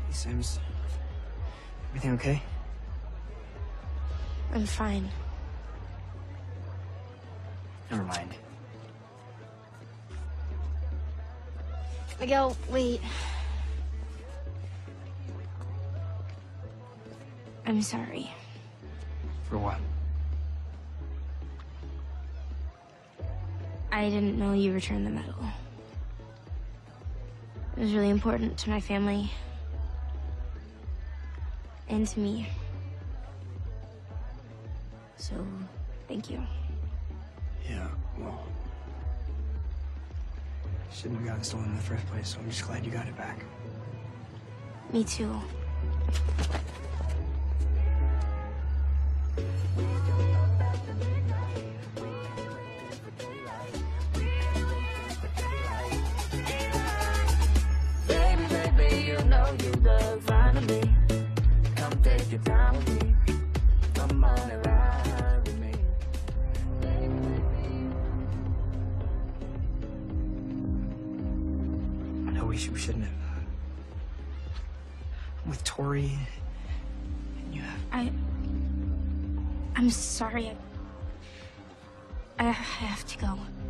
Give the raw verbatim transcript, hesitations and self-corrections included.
Sims, everything okay? I'm fine. Never mind. Miguel, wait. I'm sorry. For what? I didn't know you returned the medal. It was really important to my family. And to me. So, thank you. Yeah, well... shouldn't have gotten stolen in the first place, so I'm just glad you got it back. Me too. Baby, baby, you know you look fine to me. Come take your time with me. Come on and ride with me. Baby, baby. I know we, sh we shouldn't have. I'm with Tori, and you have... I... I'm sorry. I... I have to go.